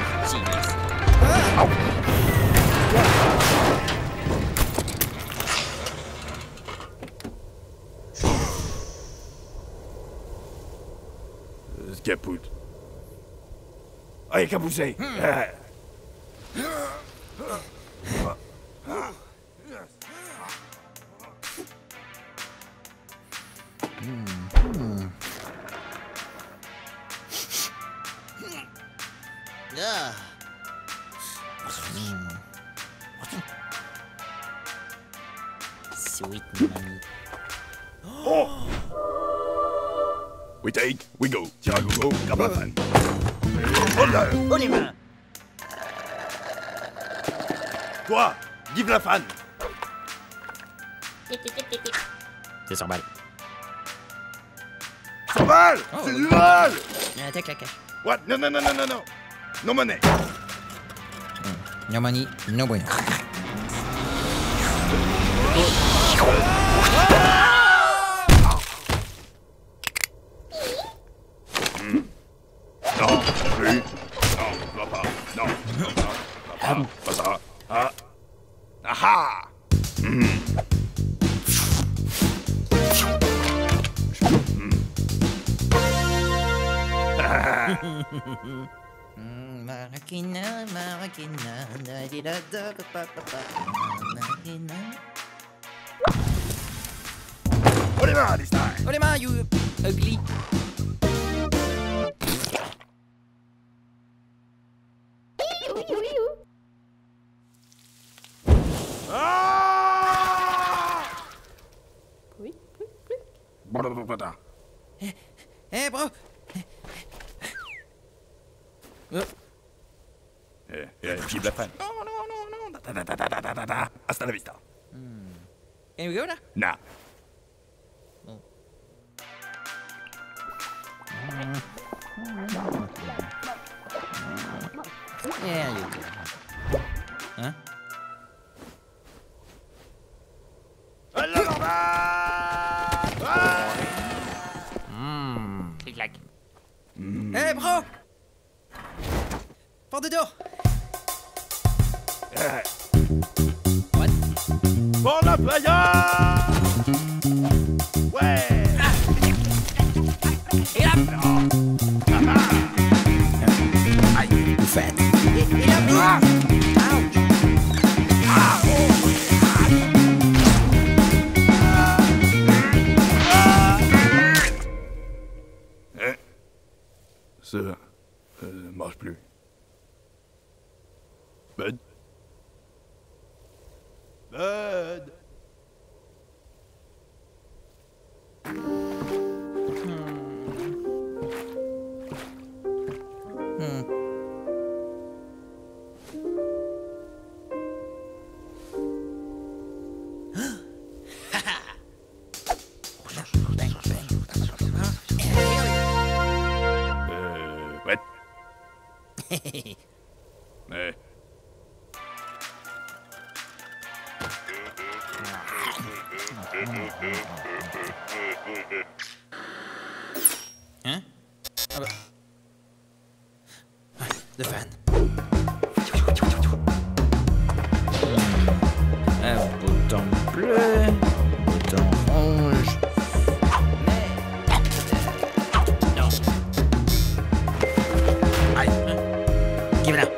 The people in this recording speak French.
Caput. Allez, capoussé. Sweet mamie. Oh! We take, we go. Tire à gogo, grab la fan. Holdup! Oh les mains! Toi, give la fan. C'est 100 balles. 100 balles! Oh, C'est du mal! Take la cash. What? Non, non, non, non, non, non. No money. No money, no bueno. Non, plus. Non, va pas. Non, non, non. Pas ça. Ah. Ah. Marrakina, Marrakina, Réalisateurs, papa, Marrakina. Oh les mains, this time. Oh les mains, you ugly. Oui. Eh, bro. Give la fan. Non, non, non, non. Hasta la vista. Can we go now? Nah. Yeah, you go. Hein? Clic-clac. Hey, bro! Porte de door! What? Pour la playa! Ouais! Et là! Aïe! Fat. Et là! Ouch! Ça marche plus. Bud? Bud! Ouais. Mais... Hein? Ah bah. The fan. Un bouton bleu, bouton rouge. Non. Aïe. Give it up.